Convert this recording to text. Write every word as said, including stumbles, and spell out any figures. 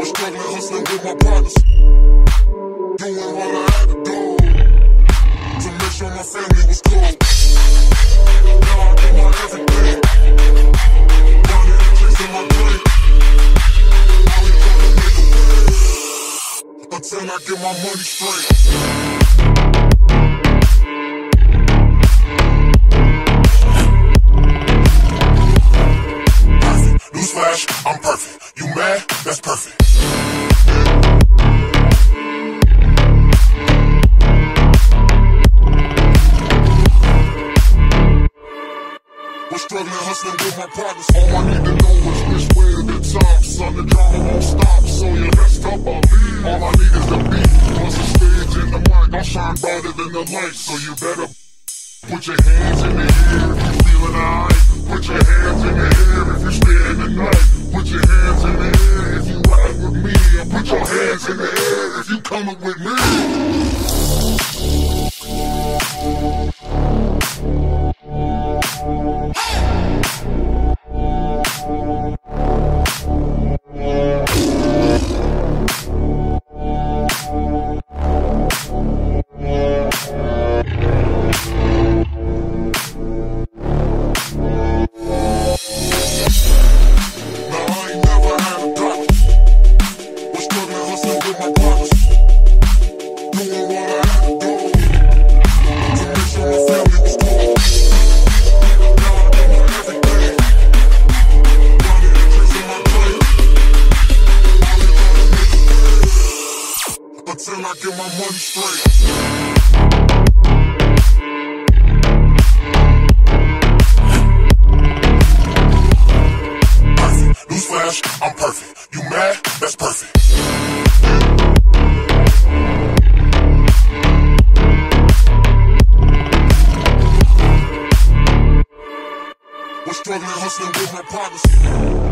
Was struggling, hustling with my partners, doing what I had to do to make sure my family was cool. Now I do my everything, running and chasing my dream. Now we trying to make a way until I get my money straight. Newsflash, I'm perfect. You mad? That's perfect. Was struggling, hustling with my partners. All I need to know is which way to the top. Son, the drama won't stop, so you rest up, I'll leave. All I need is the beat, plus the stage and the mic. I'll shine brighter than the light, so you better put your hands in the air if you feeling alright. Put your hands in the air if you staying the night. Put your hands in the air if you ride with me. And put your hands in the air if you coming with me. Until I get my money straight. Perfect. Newsflash, I'm perfect. You mad? That's perfect. Was struggling, hustling with my partners.